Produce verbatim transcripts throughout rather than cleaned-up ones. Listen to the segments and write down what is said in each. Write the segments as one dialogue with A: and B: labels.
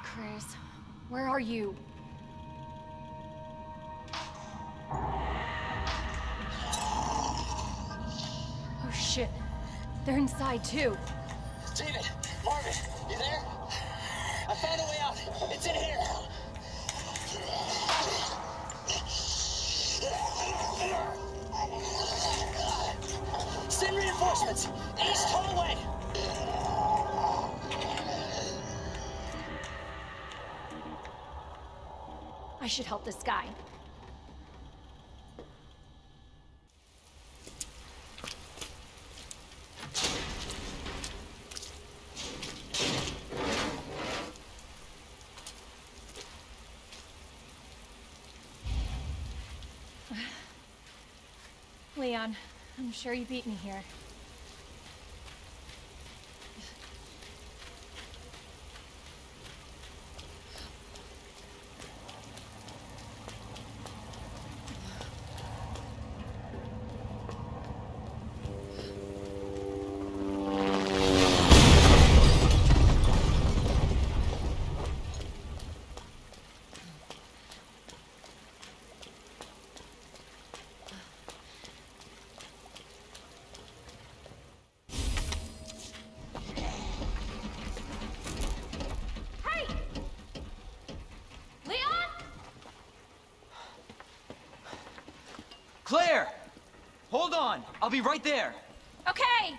A: Chris, where are you? Oh shit, they're inside too.
B: David, Marvin, you there? I found a way out. It's in here. Send reinforcements. East hallway.
A: I should help this guy. Leon, I'm sure you beat me here.
C: Claire! Hold on! I'll be right there!
A: Okay!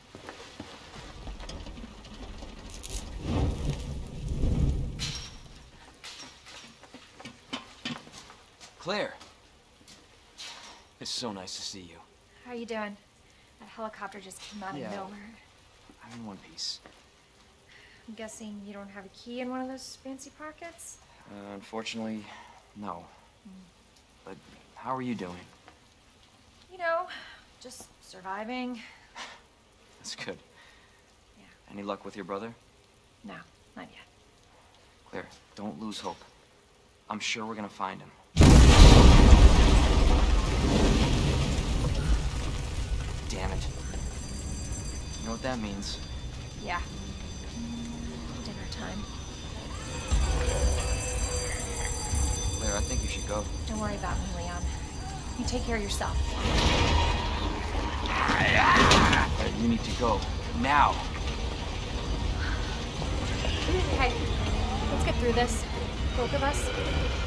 C: Claire! It's so nice to see you.
A: How are you doing? That helicopter just came out
C: Yeah.
A: of nowhere.
C: I'm in one piece.
A: I'm guessing you don't have a key in one of those fancy pockets?
C: Uh, unfortunately, no. Mm. But how are you doing?
A: You know, just surviving.
C: That's good.
A: Yeah.
C: Any luck with your brother?
A: No, not yet.
C: Claire, don't lose hope. I'm sure we're gonna find him. Damn it. You know what that means?
A: Yeah. Dinner time.
C: Claire, I think you should go.
A: Don't worry about me, Leon. You take care of yourself.
C: Claire, you need to go. Now!
A: Okay, let's get through this. Both of us.